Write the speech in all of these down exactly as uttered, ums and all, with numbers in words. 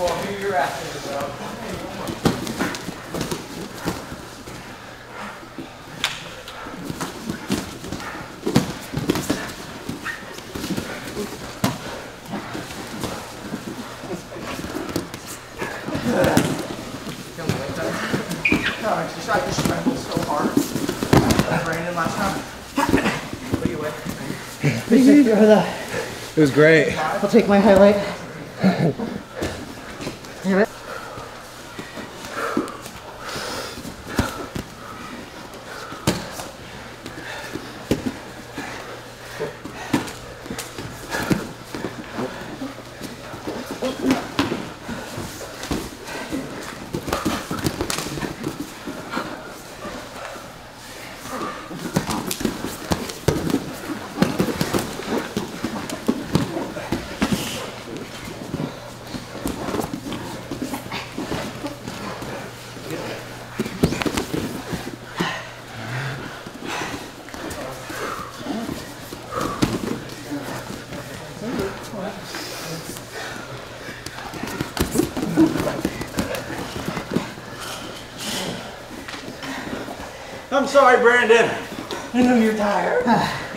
Well, here you're after this out. No, I just, I just scrambled so hard. I ran in last time. What do you weigh? Thank you for that. It was great. I'll take my highlight. Damn it. I'm sorry, Brandon. I know you're tired.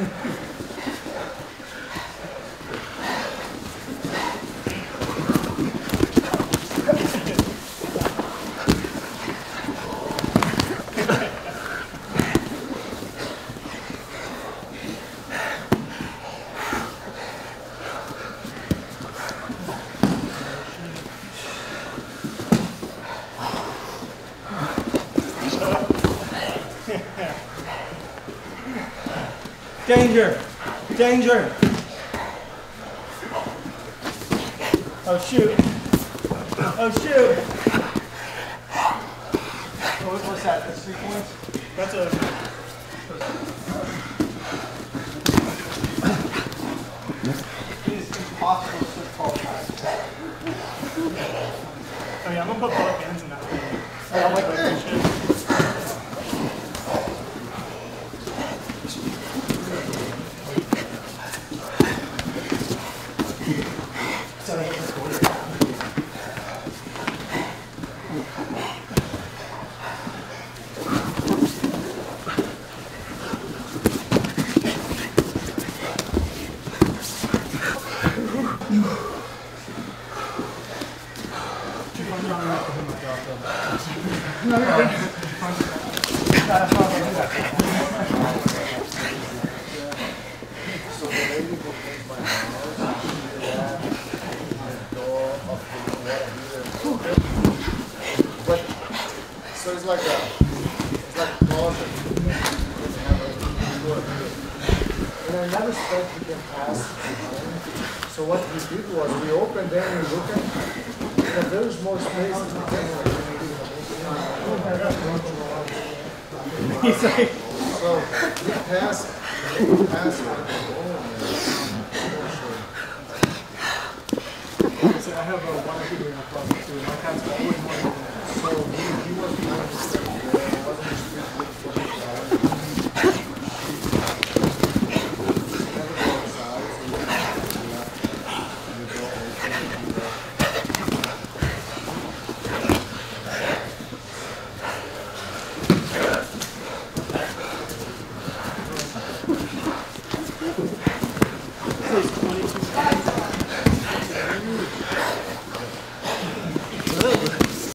Danger! Danger! Oh shoot! Oh shoot! What, what's that? That's three points? That's a... It is impossible to switch ball times. Oh yeah, I'm gonna put both hands in that thing. I don't like that shit. So it's like a, it's like a closet. And I never expect we can pass. So what we did was we opened them and looked at, and there is more space to He's like, so we pass, we pass like the ball. I have a one or two in the closet too. My cat's always more than that. So he, he was behind the step there. It wasn't just good for him. Never go outside, so you have to left and you go open.